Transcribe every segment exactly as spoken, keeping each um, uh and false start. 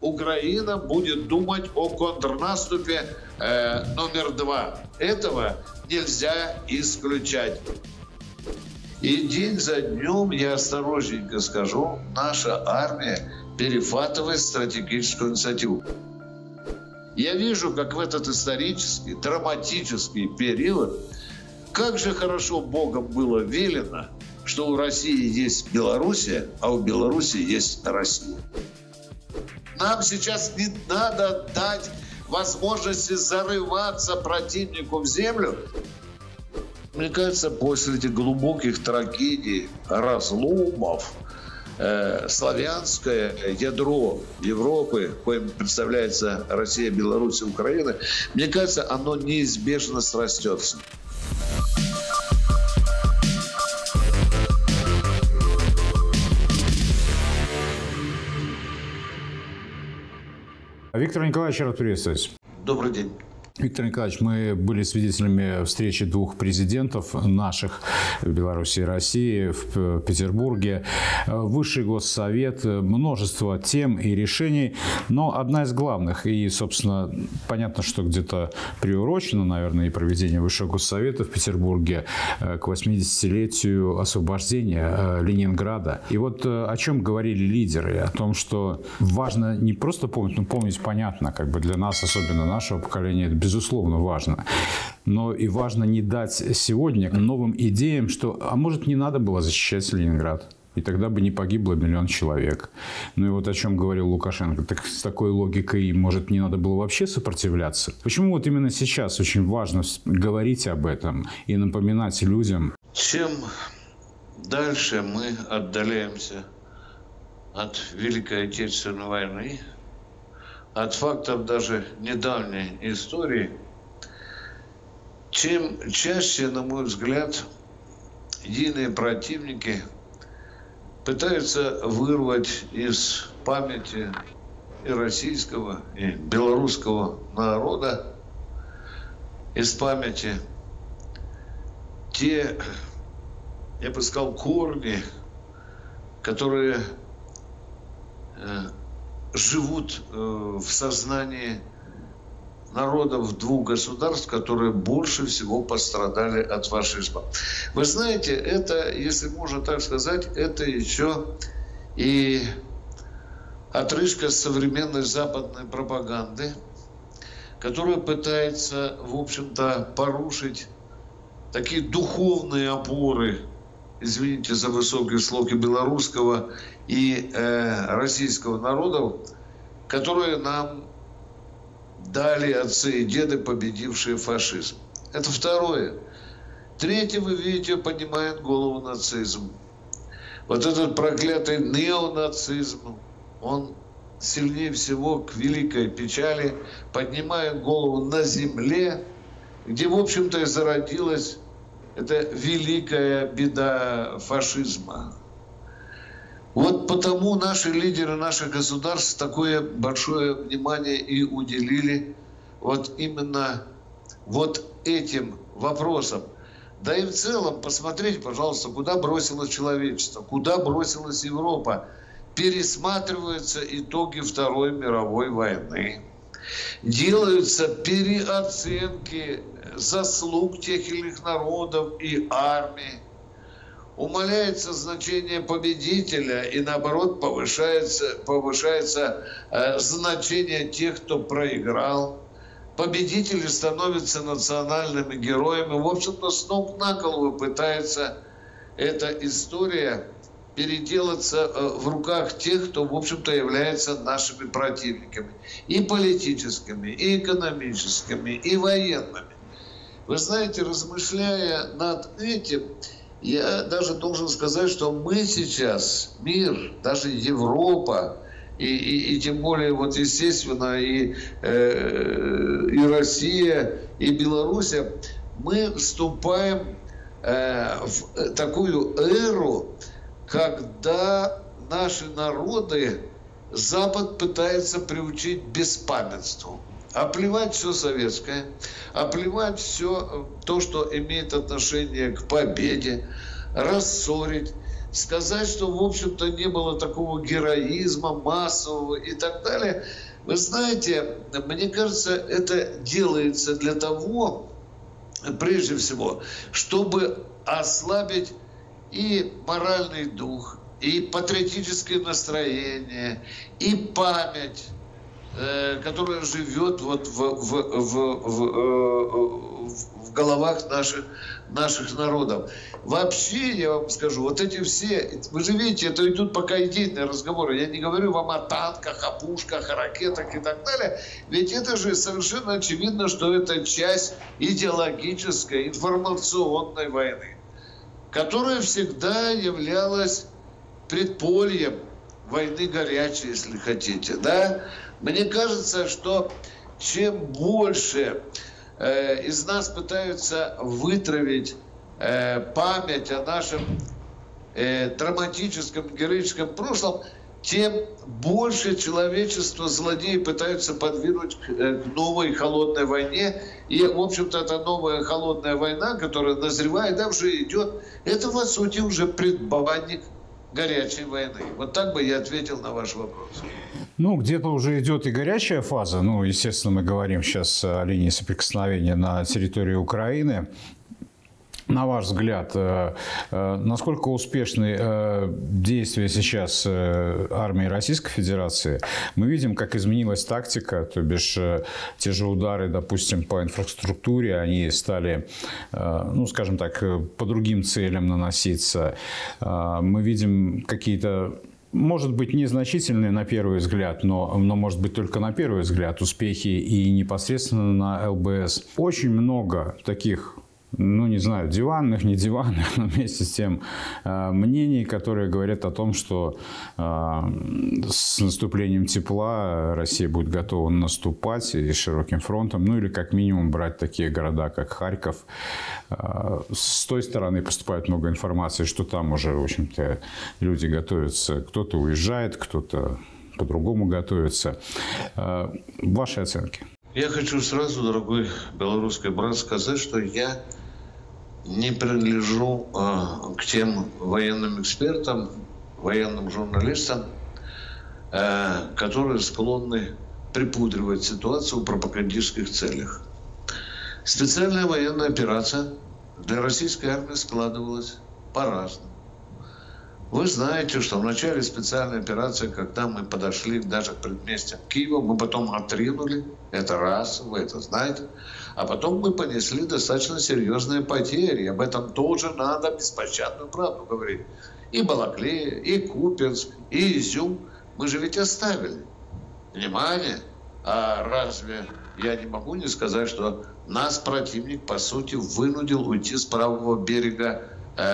Украина будет думать о контрнаступе э, номер два. Этого нельзя исключать. И день за днем, я осторожненько скажу, наша армия перехватывает стратегическую инициативу. Я вижу, как в этот исторический, драматический период, как же хорошо Богом было велено, что у России есть Белоруссия, а у Беларуси есть Россия. Нам сейчас не надо дать возможности зарываться противнику в землю. Мне кажется, после этих глубоких трагедий, разломов, э, славянское ядро Европы, коим представляется Россия, Беларусь и Украина, мне кажется, оно неизбежно срастется. Виктор Николаевич, рад приветствовать. Добрый день. Виктор Николаевич, мы были свидетелями встречи двух президентов наших, Беларуси и России, в Петербурге. Высший Госсовет, множество тем и решений, но одна из главных, и, собственно, понятно, что где-то приурочено, наверное, и проведение Высшего Госсовета в Петербурге к восьмидесятилетию освобождения Ленинграда. И вот о чем говорили лидеры, о том, что важно не просто помнить, но помнить понятно, как бы для нас, особенно нашего поколения, это безусловно важно. Но и важно не дать сегодня новым идеям, что, а может, не надо было защищать Ленинград. И тогда бы не погибло миллион человек. Ну и вот о чем говорил Лукашенко. Так с такой логикой, может, не надо было вообще сопротивляться? Почему вот именно сейчас очень важно говорить об этом и напоминать людям? Чем дальше мы отдаляемся от Великой Отечественной войны, от фактов даже недавней истории, чем чаще, на мой взгляд, единые противники пытаются вырвать из памяти и российского, и белорусского народа, из памяти те, я бы сказал, корни, которые живут в сознании народов двух государств, которые больше всего пострадали от фашизма. Вы знаете, это, если можно так сказать, это еще и отрыжка современной западной пропаганды, которая пытается, в общем-то, порушить такие духовные опоры, извините за высокие слоги, белорусского и э, российского народов, которые нам дали отцы и деды, победившие фашизм. Это второе. Третье, вы видите, поднимает голову нацизм. Вот этот проклятый неонацизм, он сильнее всего, к великой печали, поднимает голову на земле, где, в общем-то, и зародилась эта великая беда фашизма. Вот потому наши лидеры наших государств такое большое внимание и уделили вот именно вот этим вопросам. Да и в целом, посмотрите, пожалуйста, куда бросилось человечество, куда бросилась Европа. Пересматриваются итоги Второй мировой войны. Делаются переоценки заслуг тех или иных народов и армий. Умаляется значение победителя и, наоборот, повышается, повышается э, значение тех, кто проиграл. Победители становятся национальными героями. В общем-то, с ног на голову пытается эта история переделаться э, в руках тех, кто, в общем-то, является нашими противниками. И политическими, и экономическими, и военными. Вы знаете, размышляя над этим, я даже должен сказать, что мы сейчас, мир, даже Европа, и, и, и тем более, вот, естественно, и, э, и Россия, и Белоруссия, мы вступаем э, в такую эру, когда наши народы Запад пытается приучить к беспамятству. Оплевать все советское, оплевать все то, что имеет отношение к победе, рассорить, сказать, что, в общем-то, не было такого героизма массового и так далее. Вы знаете, мне кажется, это делается для того, прежде всего, чтобы ослабить и моральный дух, и патриотическое настроение, и память, э, которая живет вот в, в, в, в, э, в головах наших, наших народов. Вообще, я вам скажу, вот эти все, вы же видите, это идут пока идейные разговоры. Я не говорю вам о танках, о пушках, о ракетах и так далее. Ведь это же совершенно очевидно, что это часть идеологической, информационной войны, которая всегда являлась предпольем войны горячей, если хотите. Да? Мне кажется, что чем больше э, из нас пытаются вытравить э, память о нашем э, драматическом, героическом прошлом, тем больше человечество злодеи пытаются подвинуть к, э, к новой холодной войне. И, в общем-то, эта новая холодная война, которая назревает, да, уже идет, это, по сути, уже предбанник горячей войны. Вот так бы я ответил на ваш вопрос. Ну, где-то уже идет и горячая фаза. Ну, естественно, мы говорим сейчас о линии соприкосновения на территории Украины. На ваш взгляд, насколько успешны действия сейчас армии Российской Федерации? Мы видим, как изменилась тактика, то бишь те же удары, допустим, по инфраструктуре, они стали, ну, скажем так, по другим целям наноситься. Мы видим какие-то, может быть, незначительные на первый взгляд, но, но может быть только на первый взгляд успехи и непосредственно на ЛБС. Очень много таких, ну, не знаю, диванных, не диванных, но вместе с тем э, мнений, которые говорят о том, что э, с наступлением тепла Россия будет готова наступать и широким фронтом, ну, или как минимум брать такие города, как Харьков. Э, с той стороны поступает много информации, что там уже, в общем-то, люди готовятся. Кто-то уезжает, кто-то по-другому готовится. Э, ваши оценки? Я хочу сразу, дорогой белорусский брат, сказать, что я не принадлежу э, к тем военным экспертам, военным журналистам, э, которые склонны припудривать ситуацию в пропагандистских целях. Специальная военная операция для российской армии складывалась по-разному. Вы знаете, что в начале специальной операции, когда мы подошли даже к предместьям Киева, мы потом отринули, это раз, вы это знаете, а потом мы понесли достаточно серьезные потери. Об этом тоже надо беспощадную правду говорить. И Балаклея, и Купенск, и Изюм мы же ведь оставили. Внимание! А разве я не могу не сказать, что нас противник, по сути, вынудил уйти с правого берега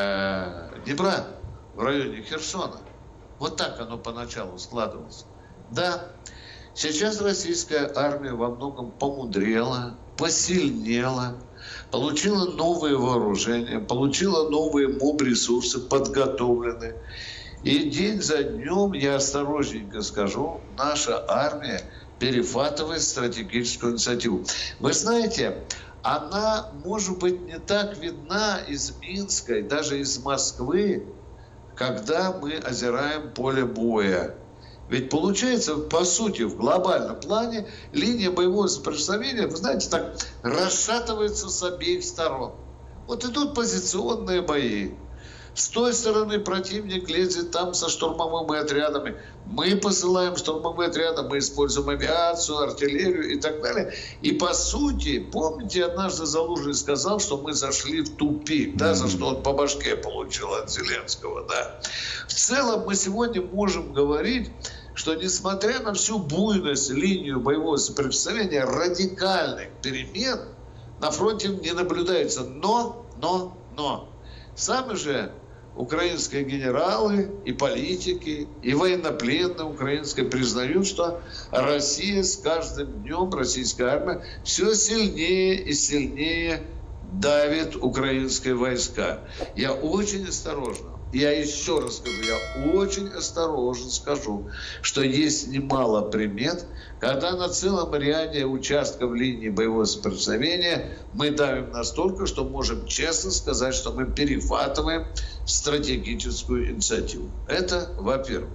э, Днепра, в районе Херсона. Вот так оно поначалу складывалось. Да, сейчас российская армия во многом помудрела, посильнела, получила новые вооружения, получила новые моб-ресурсы, подготовлены. И день за днем, я осторожненько скажу, наша армия перехватывает стратегическую инициативу. Вы знаете, она, может быть, не так видна из Минска, даже из Москвы, когда мы озираем поле боя. Ведь получается, по сути, в глобальном плане линия боевого соприкосновения, вы знаете, так расшатывается с обеих сторон. Вот идут позиционные бои. С той стороны противник лезет там со штурмовыми отрядами. Мы посылаем штурмовые отряды, мы используем авиацию, артиллерию и так далее. И по сути, помните, однажды Залужный сказал, что мы зашли в тупик, да, за что он по башке получил от Зеленского, да. В целом мы сегодня можем говорить, что несмотря на всю буйность линию боевого соприкосновения, радикальных перемен на фронте не наблюдается. Но, но, но. Сами же украинские генералы и политики, и военнопленные украинские признают, что Россия с каждым днем, российская армия, все сильнее и сильнее давит украинские войска. Я очень осторожно Я еще раз скажу, я очень осторожно скажу, что есть немало примет, когда на целом ряде участков линии боевого соприкосновения мы давим настолько, что можем честно сказать, что мы перехватываем стратегическую инициативу. Это во-первых.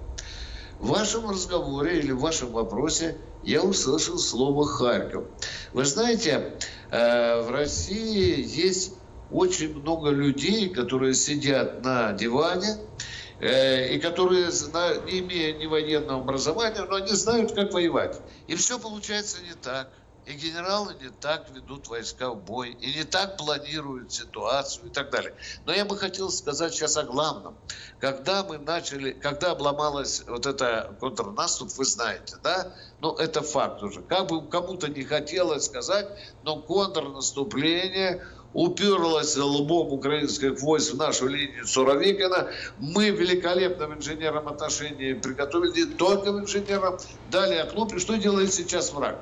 В вашем разговоре или в вашем вопросе я услышал слово «Харьков». Вы знаете, в России есть очень много людей, которые сидят на диване э, и которые, не имея ни военного образования, но они знают, как воевать. И все получается не так. И генералы не так ведут войска в бой, и не так планируют ситуацию и так далее. Но я бы хотел сказать сейчас о главном. Когда мы начали, когда обломалась вот это контрнаступ, вы знаете, да? Ну, это факт уже. Как бы кому-то не хотелось сказать, но контрнаступление уперлась лбом украинских войск в нашу линию Суровикина. Мы великолепным инженером отношений приготовили, не только инженерам, дали окно. И что делает сейчас враг?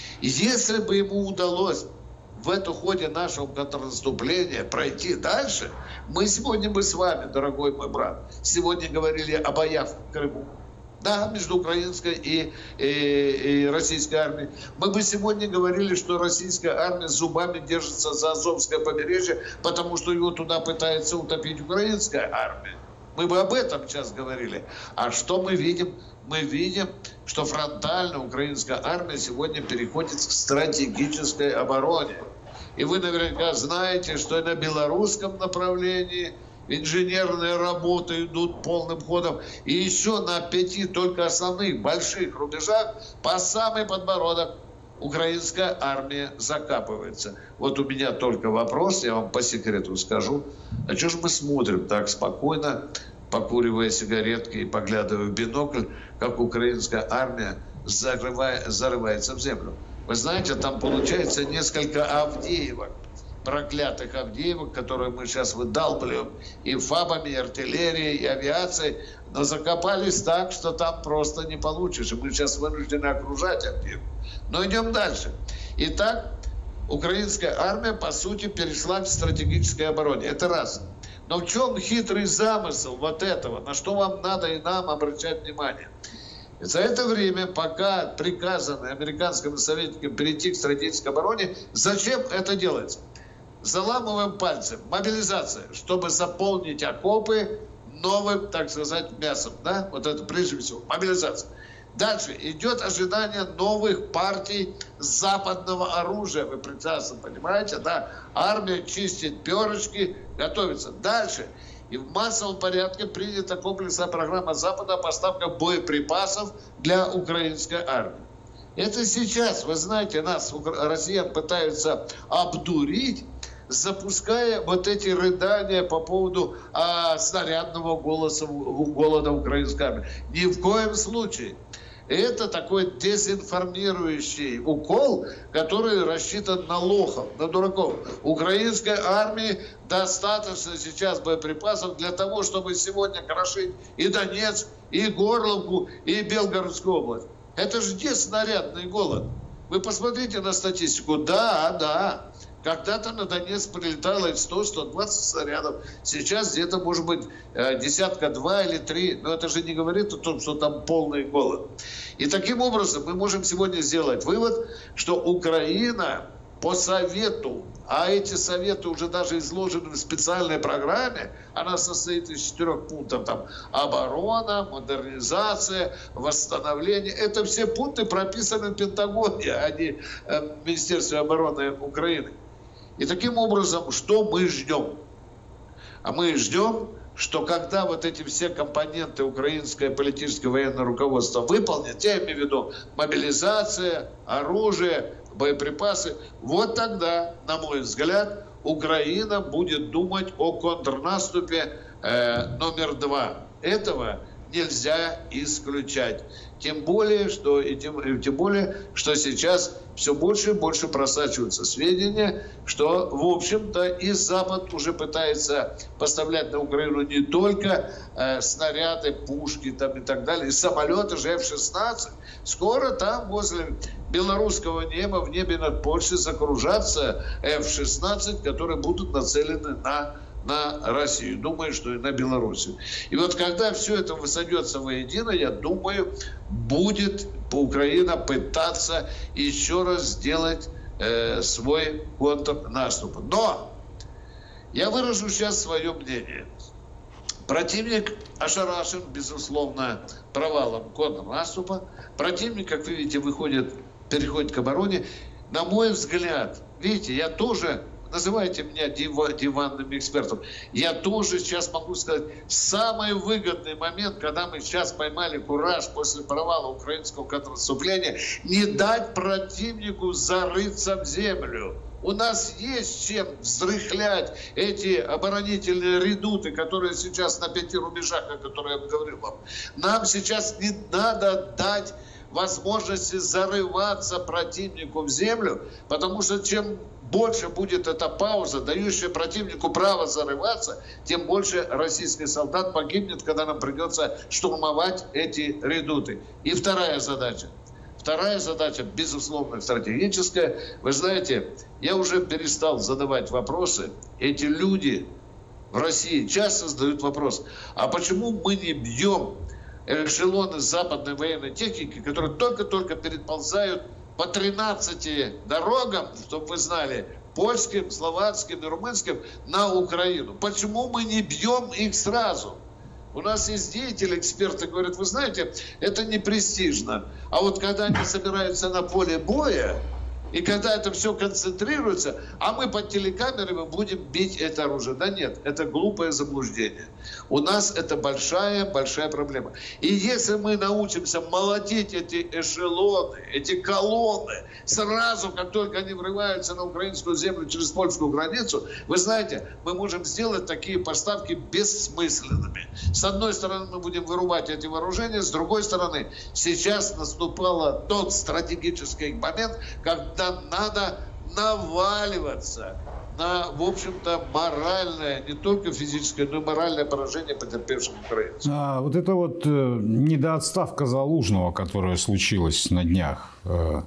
Если бы ему удалось в этом ходе нашего контрнаступления пройти дальше, мы сегодня бы с вами, дорогой мой брат, сегодня говорили о боях в Крыму. Да, между украинской и, и, и российской армией. Мы бы сегодня говорили, что российская армия зубами держится за Азовское побережье, потому что его туда пытается утопить украинская армия. Мы бы об этом сейчас говорили. А что мы видим? Мы видим, что фронтально украинская армия сегодня переходит к стратегической обороне. И вы наверняка знаете, что и на белорусском направлении инженерные работы идут полным ходом. И еще на пяти только основных больших рубежах по самый подбородок украинская армия закапывается. Вот у меня только вопрос, я вам по секрету скажу. А что же мы смотрим так спокойно, покуривая сигаретки и поглядывая в бинокль, как украинская армия зарывает, зарывается в землю? Вы знаете, там получается несколько Авдеевок, проклятых Авдеевок, которые мы сейчас выдалбливаем и фабами, и артиллерией, и авиацией, но закопались так, что там просто не получишь. И мы сейчас вынуждены окружать Авдеевку. Но идем дальше. Итак, украинская армия, по сути, перешла к стратегической обороне. Это раз. Но в чем хитрый замысел вот этого? На что вам надо и нам обращать внимание? За это время, пока приказано американским советникам перейти к стратегической обороне, зачем это делается? Заламываем пальцы. Мобилизация, чтобы заполнить окопы новым, так сказать, мясом. Да? Вот это прежде всего. Мобилизация. Дальше идет ожидание новых партий западного оружия. Вы прекрасно понимаете, да? Армия чистит перышки, готовится. Дальше. И в массовом порядке принята комплексная программа Запада о поставках боеприпасов для украинской армии. Это сейчас, вы знаете, нас, россиян, пытаются обдурить, запуская вот эти рыдания по поводу а, снарядного голоса, голода украинской армии. Ни в коем случае. Это такой дезинформирующий укол, который рассчитан на лохов, на дураков. Украинской армии достаточно сейчас боеприпасов для того, чтобы сегодня крошить и Донецк, и Горловку, и Белгородскую область. Это же где снарядный голод? Вы посмотрите на статистику. Да, да. Когда-то на Донецк прилетало сто — сто двадцать снарядов. Сейчас где-то, может быть, десятка два или три. Но это же не говорит о том, что там полный голод. И таким образом мы можем сегодня сделать вывод, что Украина по совету, а эти советы уже даже изложены в специальной программе, она состоит из четырех пунктов. Там оборона, модернизация, восстановление. Это все пункты прописаны в Пентагоне, а не в Министерстве обороны Украины. И таким образом, что мы ждем? А мы ждем, что когда вот эти все компоненты украинское политическое военное руководство выполнят, я имею в виду мобилизация, оружие, боеприпасы, вот тогда, на мой взгляд, Украина будет думать о контрнаступе э, номер два. Этого нельзя исключать. Тем более, что, и тем, и тем более, что сейчас все больше и больше просачиваются сведения, что, в общем-то, и Запад уже пытается поставлять на Украину не только э, снаряды, пушки там, и так далее, и самолеты же эф шестнадцать. Скоро там возле белорусского неба, в небе над Польшей закружатся эф шестнадцать, которые будут нацелены на на Россию, думаю, что и на Белоруссию. И вот когда все это высадется воедино, я думаю, будет Украина пытаться еще раз сделать э, свой контрнаступ. Но я выражу сейчас свое мнение. Противник ошарашен, безусловно, провалом контрнаступа. Противник, как вы видите, выходит, переходит к обороне. На мой взгляд, видите, я тоже, называйте меня диванным экспертом, я тоже сейчас могу сказать, самый выгодный момент, когда мы сейчас поймали кураж после провала украинского контрнаступления, не дать противнику зарыться в землю. У нас есть чем взрыхлять эти оборонительные редуты, которые сейчас на пяти рубежах, о которых я говорил вам. Нам сейчас не надо дать возможности зарываться противнику в землю, потому что чем больше будет эта пауза, дающая противнику право зарываться, тем больше российский солдат погибнет, когда нам придется штурмовать эти редуты. И вторая задача. Вторая задача, безусловно, стратегическая. Вы знаете, я уже перестал задавать вопросы. Эти люди в России часто задают вопрос, а почему мы не бьем эшелоны западной военной техники, которые только-только переползают по тринадцати дорогам, чтобы вы знали, польским, словацким и румынским, на Украину? Почему мы не бьем их сразу? У нас есть деятели, эксперты говорят, вы знаете, это не престижно. А вот когда они собираются на поле боя, и когда это все концентрируется, а мы под телекамерами будем бить это оружие. Да нет, это глупое заблуждение. У нас это большая-большая проблема. И если мы научимся молотить эти эшелоны, эти колонны, сразу, как только они врываются на украинскую землю через польскую границу, вы знаете, мы можем сделать такие поставки бессмысленными. С одной стороны, мы будем вырубать эти вооружения, с другой стороны, сейчас наступал тот стратегический момент, когда надо наваливаться на, в общем-то, моральное, не только физическое, но и моральное поражение потерпевших украинцев. А вот эта вот э, недоотставка Залужного, которая случилась на днях, э,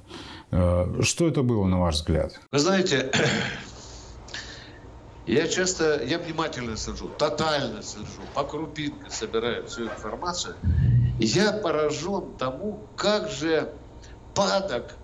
э, что это было, на ваш взгляд? Вы знаете, я часто, я внимательно слежу, тотально слежу, по крупинке собираю всю информацию. Я поражен тому, как же падок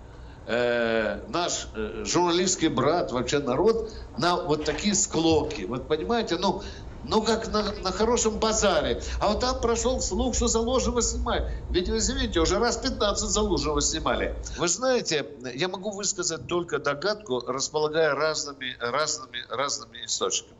Э, наш э, журналистский брат, вообще народ, на вот такие склоки. Вот понимаете, ну, ну как на, на хорошем базаре. А вот там прошел слух, что Залужного снимают. Ведь вы извините, уже раз пятнадцать Залужного снимали. Вы знаете, я могу высказать только догадку, располагая разными, разными, разными источниками.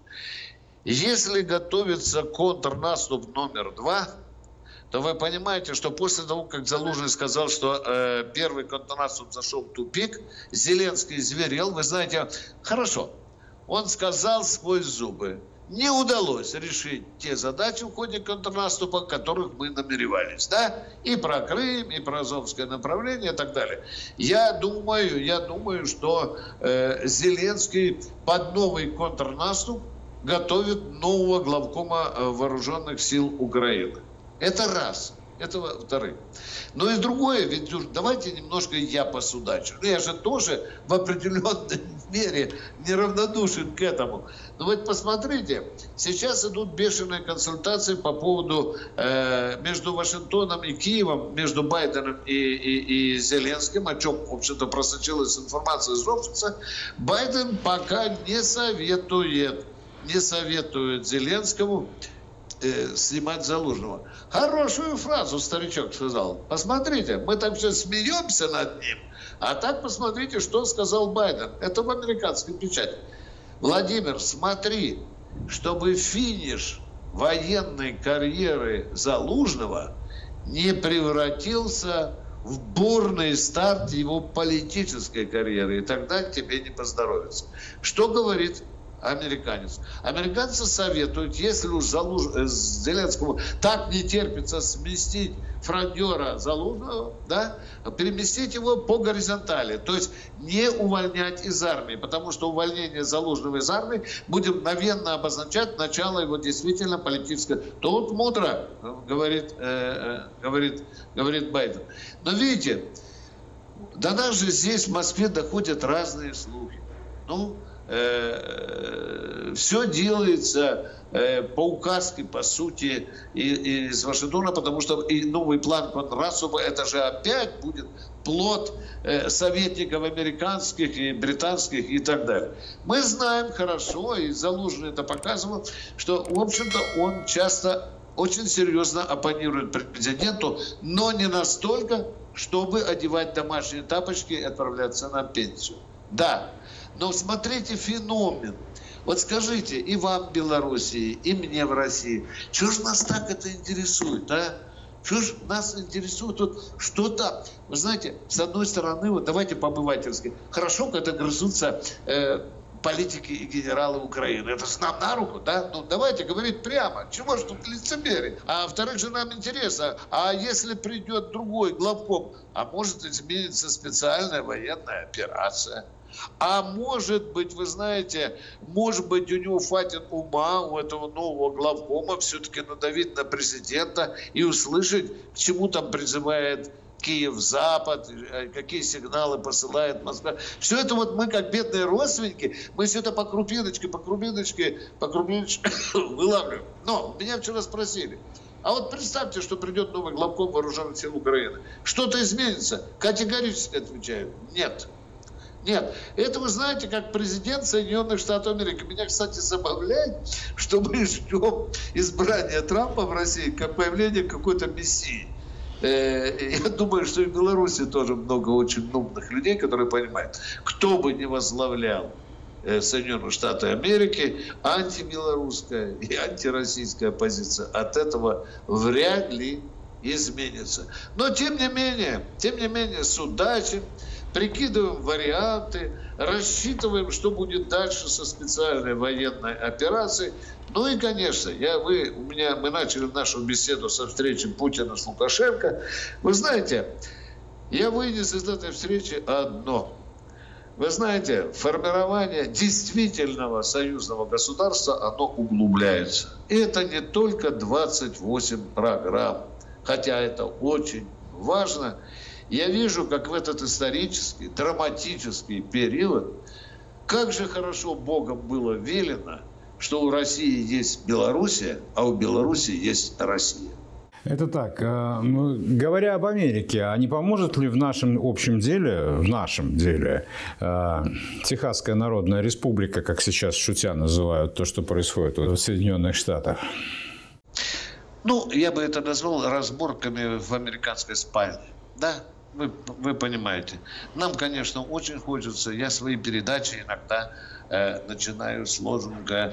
Если готовится контрнаступ номер два, то вы понимаете, что после того, как Залужный сказал, что э, первый контрнаступ зашел в тупик, Зеленский зверел. Вы знаете, хорошо, он сказал сквозь зубы, не удалось решить те задачи в ходе контрнаступа, которых мы намеревались. Да? И про Крым, и про Азовское направление и так далее. Я думаю, я думаю, что э, Зеленский под новый контрнаступ готовит нового главкома вооруженных сил Украины. Это раз. Это вторых. Но и другое, ведь давайте немножко я посудачу. Ну, я же тоже в определенной мере неравнодушен к этому. Но вот посмотрите, сейчас идут бешеные консультации по поводу э, между Вашингтоном и Киевом, между Байденом и, и, и Зеленским, о чем, в общем-то, просочилась информация из офиса. Байден пока не советует, не советует Зеленскому снимать Залужного. Хорошую фразу старичок сказал. Посмотрите, мы там все смеемся над ним, а так посмотрите, что сказал Байден. Это в американской печати. Владимир, смотри, чтобы финиш военной карьеры Залужного не превратился в бурный старт его политической карьеры, и тогда тебе не поздоровится. Что говорит американец? Американцы советуют, если уж Залуж... Зеленскому так не терпится сместить фрондера Залужного, да, переместить его по горизонтали, то есть не увольнять из армии, потому что увольнение Залужного из армии будет мгновенно обозначать начало его действительно политического. Тут мудро, говорит, э, говорит, говорит Байден. Но видите, до нас же здесь в Москве доходят разные слухи. Ну, э, все делается э, по указке, по сути, и, из Вашингтона, потому что и новый план Конрасова, это же опять будет плод э, советников американских и британских и так далее. Мы знаем хорошо, и Залужный это показывал, что, в общем-то, он часто очень серьезно оппонирует президенту, но не настолько, чтобы одевать домашние тапочки и отправляться на пенсию. Да, но смотрите феномен. Вот скажите, и вам в Белоруссии, и мне в России, чего же нас так это интересует, а? Чего же нас интересует вот что-то, вы знаете, с одной стороны, вот давайте по-обывательски, хорошо, когда грызутся э, политики и генералы Украины. Это же нам на руку, да? Ну, давайте говорить прямо. Чего же тут лицемерие? А во-вторых же нам интересно, а если придет другой главком, а может изменится специальная военная операция? А может быть, вы знаете, может быть, у него хватит ума, у этого нового главкома все-таки надавить на президента и услышать, к чему там призывает Киев-Запад, какие сигналы посылает Москва. Все это вот мы, как бедные родственники, мы все это по крупиночке, по крупиночке, по крупиночке вылавливаем. Но меня вчера спросили, а вот представьте, что придет новый главком вооруженных сил Украины. Что-то изменится? Категорически отвечаю, нет. Нет, это вы знаете, как президент Соединенных Штатов Америки. Меня, кстати, забавляет, что мы ждем избрания Трампа в России как появление какой-то мессии. Я думаю, что и в Беларуси тоже много очень умных людей, которые понимают, кто бы ни возглавлял Соединенные Штаты Америки, антибелорусская и антироссийская позиция от этого вряд ли изменится. Но тем не менее, тем не менее, судачим, прикидываем варианты, рассчитываем, что будет дальше со специальной военной операцией. Ну и, конечно, я, вы, у меня, мы начали нашу беседу со встречи Путина с Лукашенко. Вы знаете, я вынес из этой встречи одно. Вы знаете, формирование действительного союзного государства, оно углубляется. И это не только двадцать восемь программ, хотя это очень важно. Я вижу, как в этот исторический, драматический период, как же хорошо Богом было велено, что у России есть Белоруссия, а у Белоруссии есть Россия. Это так. Говоря об Америке, а не поможет ли в нашем общем деле, в нашем деле, Техасская Народная Республика, как сейчас шутя называют то, что происходит в Соединенных Штатах? Ну, я бы это назвал разборками в американской спальне. Да, вы, вы понимаете. Нам, конечно, очень хочется. Я свои передачи иногда э, начинаю с лозунга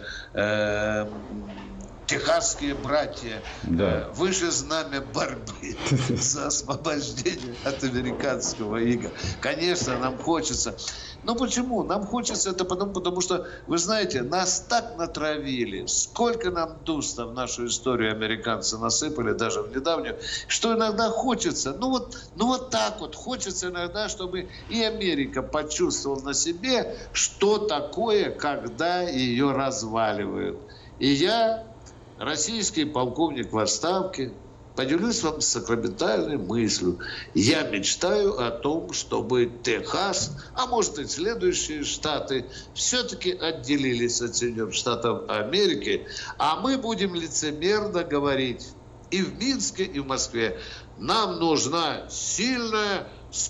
э, «Техасские братья, да. э, выше знамя борьбы за освобождение от американского ига». Конечно, нам хочется. Но почему? Нам хочется это потому, потому что, вы знаете, нас так натравили, сколько нам дуста в нашу историю американцы насыпали, даже в недавнюю, что иногда хочется, ну вот, ну вот так вот, хочется иногда, чтобы и Америка почувствовала на себе, что такое, когда ее разваливают. И я, российский полковник в отставке, поделюсь вам сакраментальной мыслью. Я мечтаю о том, чтобы Техас, а может и следующие штаты, все-таки отделились от Соединенных Штатов Америки, а мы будем лицемерно говорить и в Минске, и в Москве. Нам нужна сильная,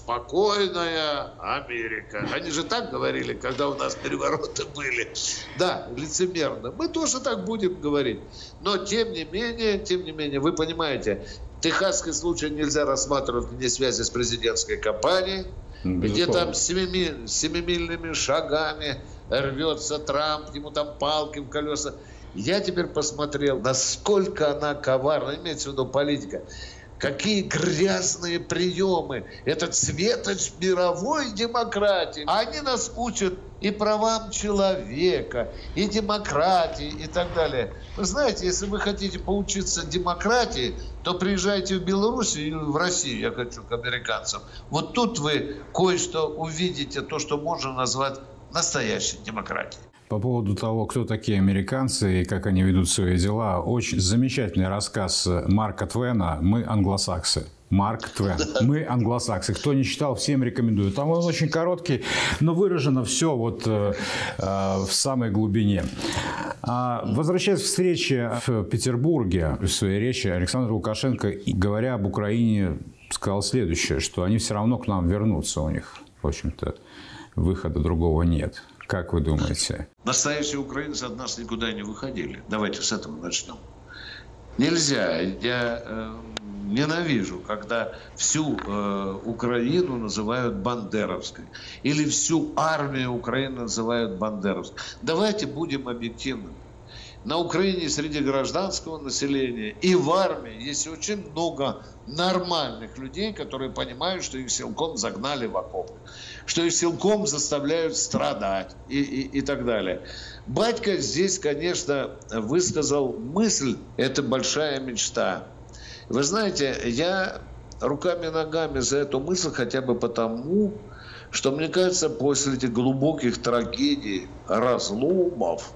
спокойная Америка. Они же так говорили, когда у нас перевороты были. Да, лицемерно. Мы тоже так будем говорить. Но тем не менее, тем не менее, вы понимаете, техасский случай нельзя рассматривать вне связи с президентской кампанией, где там семими, семимильными шагами рвется Трамп, ему там палки в колеса. Я теперь посмотрел, насколько она коварна, имеется в виду политика. Какие грязные приемы. Это светоч мировой демократии. Они нас учат и правам человека, и демократии, и так далее. Вы знаете, если вы хотите поучиться демократии, то приезжайте в Беларусь или в Россию, я хочу к американцам. Вот тут вы кое-что увидите, то, что можно назвать настоящей демократией. По поводу того, кто такие американцы и как они ведут свои дела, очень замечательный рассказ Марка Твена «Мы англосаксы». Марк Твен. Мы англосаксы. Кто не читал, всем рекомендую. Там он очень короткий, но выражено все вот э, э, в самой глубине. А, возвращаясь к встрече в Петербурге, в своей речи Александр Лукашенко, говоря об Украине, сказал следующее, что они все равно к нам вернутся. У них, в общем-то, выхода другого нет. Как вы думаете? Настоящие украинцы от нас никуда не выходили. Давайте с этого начнем. Нельзя. Я э, ненавижу, когда всю э, Украину называют бандеровской. Или всю армию Украины называют бандеровской. Давайте будем объективными. На Украине среди гражданского населения и в армии есть очень много нормальных людей, которые понимают, что их силком загнали в окопы, что их силком заставляют страдать и, и, и так далее. Батька здесь, конечно, высказал мысль, это большая мечта. Вы знаете, я руками и ногами за эту мысль хотя бы потому, что, мне кажется, после этих глубоких трагедий, разломов,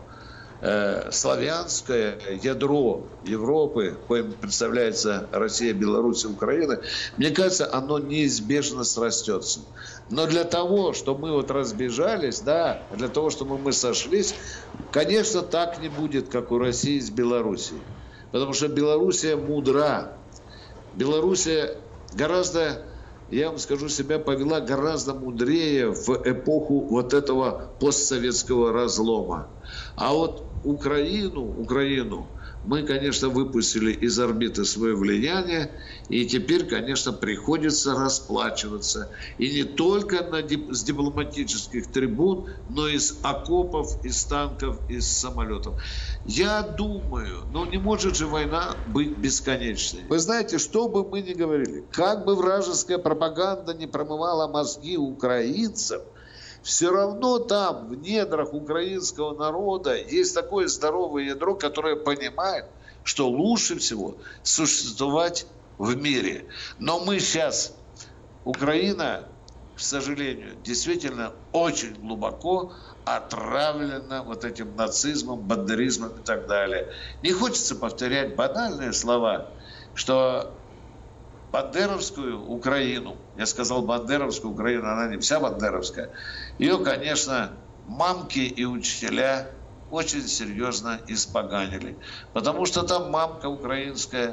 э, славянское ядро Европы, коим представляется Россия, Беларусь и Украина, мне кажется, оно неизбежно срастется. Но для того, чтобы мы вот разбежались, да, для того, чтобы мы сошлись, конечно, так не будет, как у России с Белоруссией. Потому что Белоруссия мудра. Белоруссия гораздо, я вам скажу, себя повела гораздо мудрее в эпоху вот этого постсоветского разлома. А вот Украину, Украину мы, конечно, выпустили из орбиты свое влияние, и теперь, конечно, приходится расплачиваться. И не только на дип- с дипломатических трибун, но и из окопов, из танков, из самолетов. Я думаю, ну не может же война быть бесконечной. Вы знаете, что бы мы ни говорили, как бы вражеская пропаганда не промывала мозги украинцам, все равно там, в недрах украинского народа, есть такое здоровое ядро, которое понимает, что лучше всего существовать в мире. Но мы сейчас, Украина, к сожалению, действительно очень глубоко отравлена вот этим нацизмом, бандеризмом и так далее. Не хочется повторять банальные слова, что бандеровскую Украину, я сказал бандеровскую Украину, она не вся бандеровская, ее, конечно, мамки и учителя очень серьезно испоганили. Потому что там мамка украинская,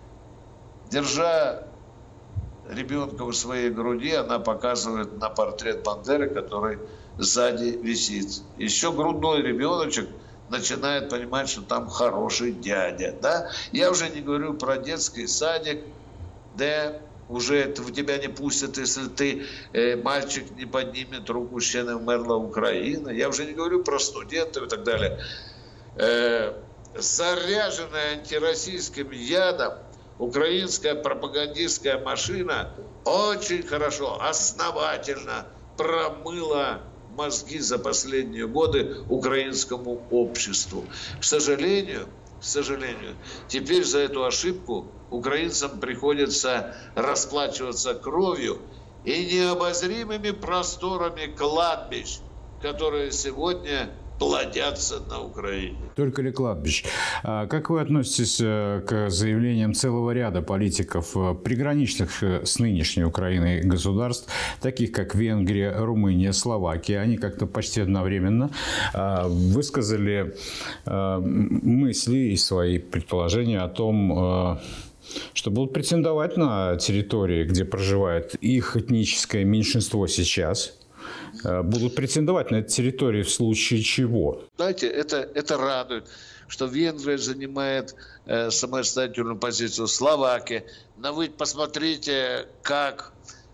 держа ребенка в своей груди, она показывает на портрет Бандеры, который сзади висит. Еще грудной ребеночек начинает понимать, что там хороший дядя. Да? Я уже не говорю про детский садик, да, уже в тебя не пустят, если ты, э, мальчик, не поднимет руку, ще не вмерла Украина. Я уже не говорю про студентов и так далее. Э, заряженная антироссийским ядом украинская пропагандистская машина очень хорошо, основательно промыла мозги за последние годы украинскому обществу. К сожалению, к сожалению, теперь за эту ошибку украинцам приходится расплачиваться кровью и необозримыми просторами кладбищ, которые сегодня плодятся на Украине. Только ли кладбищ? Как вы относитесь к заявлениям целого ряда политиков, приграничных с нынешней Украиной государств, таких как Венгрия, Румыния, Словакия? Они как-то почти одновременно высказали мысли и свои предположения о том, что будут претендовать на территории, где проживает их этническое меньшинство сейчас, будут претендовать на эти территории в случае чего? Знаете, это, это радует, что Венгрия занимает э, самостоятельную позицию, Словакия. Но вы посмотрите, как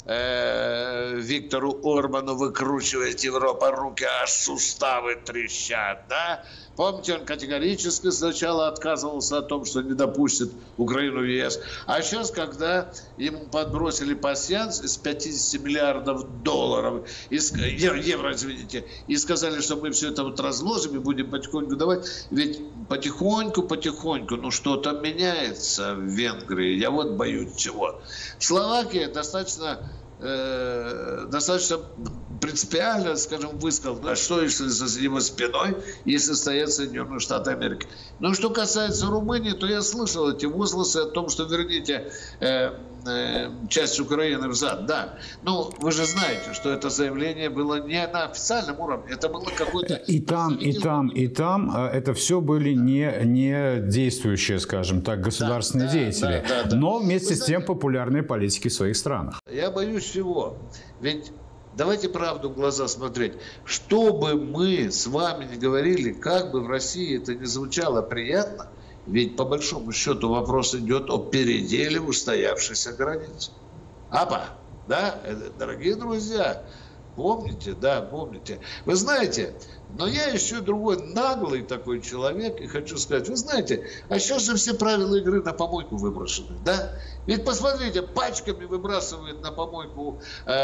э, Виктору Орбану выкручивает Европа руки, аж суставы трещат, да? Помните, он категорически сначала отказывался о том, что не допустит Украину в ЕС. А сейчас, когда ему подбросили пасьянс из пятидесяти миллиардов долларов, из, евро, извините, и сказали, что мы все это вот разложим и будем потихоньку давать, ведь потихоньку, потихоньку, ну что-то меняется в Венгрии. Я вот боюсь чего. Словакия достаточно... достаточно принципиально, скажем, высказал, а что если за его спиной, если стоят Соединенные Штаты Америки. Но что касается Румынии, то я слышал эти возгласы о том, что верните э, э, часть Украины взад. Да, ну вы же знаете, что это заявление было не на официальном уровне, это было какое-то... И там, и там, и там это все были не, не действующие, скажем так, государственные да, деятели, да, да, да, но вместе вы с тем популярные политики в своих странах. Я боюсь всего. Ведь давайте правду в глаза смотреть. Что бы мы с вами ни говорили, как бы в России это ни звучало приятно, ведь по большому счету вопрос идет о переделе устоявшейся границы. Апа, да, дорогие друзья, помните, да, помните. Вы знаете, но я еще другой наглый такой человек и хочу сказать, вы знаете, а сейчас же все правила игры на помойку выброшены, да? Ведь посмотрите, пачками выбрасывают на помойку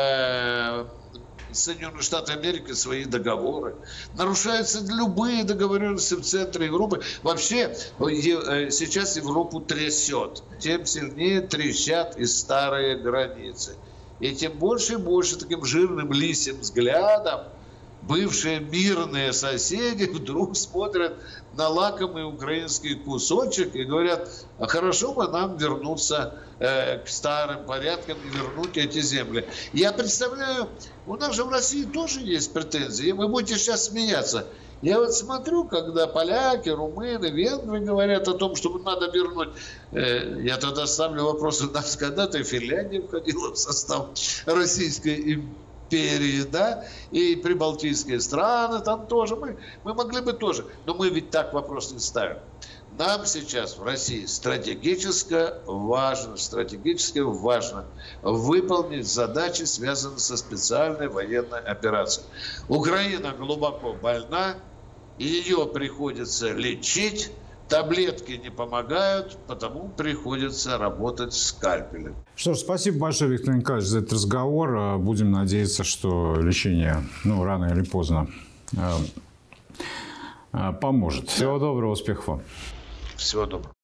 э, Соединенные Штаты Америки свои договоры. Нарушаются любые договоренности в центре Европы. Вообще сейчас Европу трясет. Тем сильнее трещат и старые границы. И тем больше и больше таким жирным лисьим взглядом бывшие мирные соседи вдруг смотрят на лакомый украинский кусочек и говорят, а хорошо бы нам вернуться э, к старым порядкам и вернуть эти земли. Я представляю, у нас же в России тоже есть претензии, и вы будете сейчас смеяться. Я вот смотрю, когда поляки, румыны, венгры говорят о том, что надо вернуть. Э, я тогда ставлю вопрос, у нас когда-то Финляндия входила в состав Российской империи. Империи, да, и прибалтийские страны там тоже, мы, мы могли бы тоже, но мы ведь так вопрос не ставим. Нам сейчас в России стратегически важно, стратегически важно выполнить задачи, связанные со специальной военной операцией. Украина глубоко больна, ее приходится лечить. Таблетки не помогают, потому приходится работать скальпелем. Что ж, спасибо большое, Виктор Николаевич, за этот разговор. Будем надеяться, что лечение, ну, рано или поздно поможет. Всего доброго, успехов вам. Всего доброго.